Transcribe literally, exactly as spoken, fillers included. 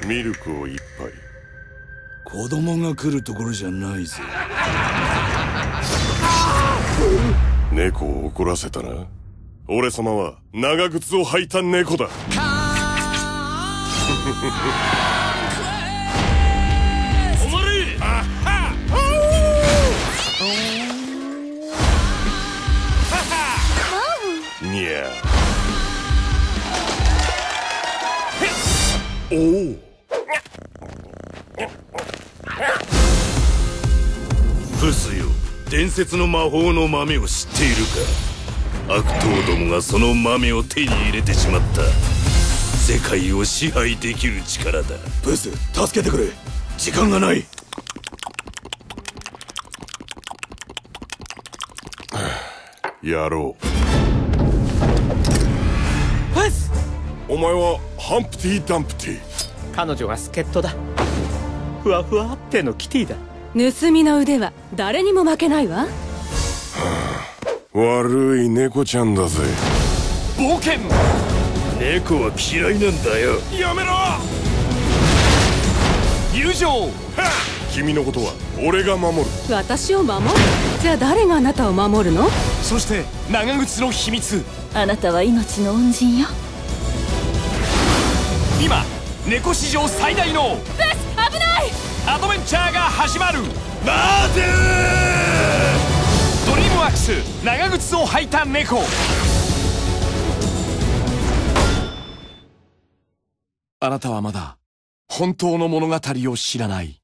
ミルクを一杯。 子供が来るところじゃないぜ。 猫を怒らせたな。俺様は長靴を履いた猫だ。 おまれ。あはにゃおお。 ブスよ、伝説の魔法の豆を知っているか。悪党どもがその豆を手に入れてしまった。世界を支配できる力だ。ブス、助けてくれ。時間がない。 やろう。 ブス。 お前はハンプティ・ダンプティ。 彼女は助っ人だ。ふわふわってのキティだ。 盗みの腕は誰にも負けないわ。 悪い猫ちゃんだぜ。 冒険。 猫は嫌いなんだよ。 やめろ。 友情。 君のことは俺が守る。 私を守る？じゃあ誰があなたを守るの？ そして長靴の秘密。 あなたは命の恩人よ。 今猫史上最大のブス、危ない！ アドベンチャーが始まる。 待てドリームワークス長靴を履いた猫。あなたはまだ本当の物語を知らない。